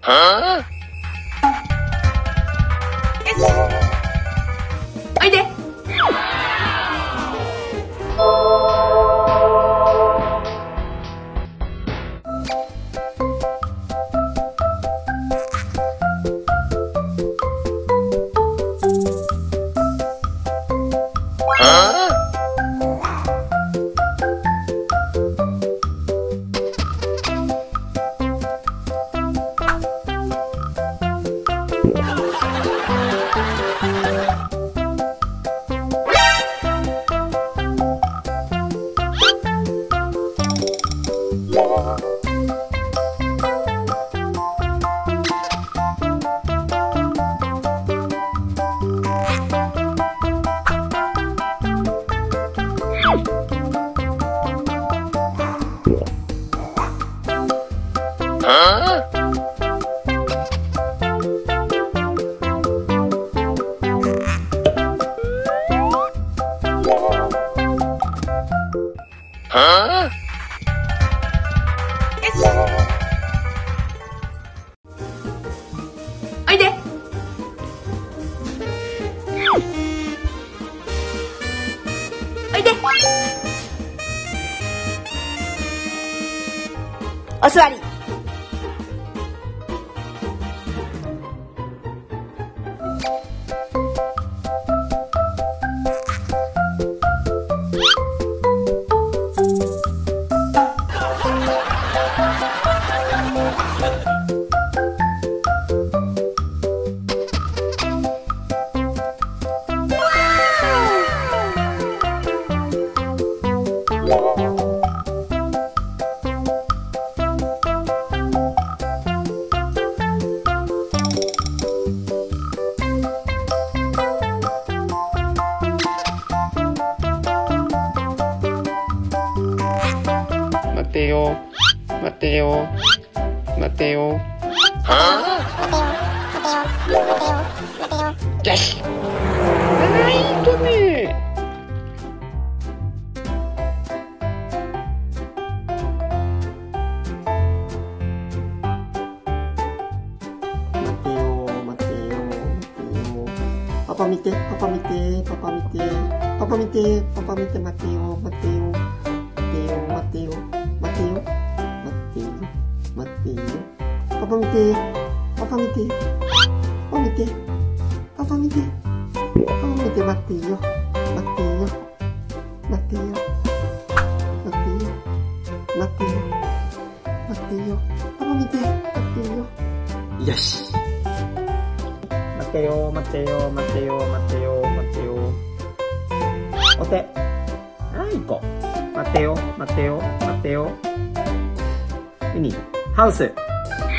おいで。おいで。おいで。お座り。 待てよ、待てよ、待てよ。よし。いいとね。 パパ見て、パパ見て、パパ見て、パパ見て、パパ見て、待てよ、待てよ、待てよ、待てよ、待てよ、待てよ、待てよ、パパ見て、パパ見て、パパ見て、パパ見て、パパ見て、待ってよ、待ってよ、待ってよ、待ってよ、待ってよ、待ってよ、パパ見て、待ってよ、よし。待てよ、待てよ、待てよ、待てよ、待てよ。お手。はい、行こう。待てよ、待てよ、待てよ。ウニ、ハウス。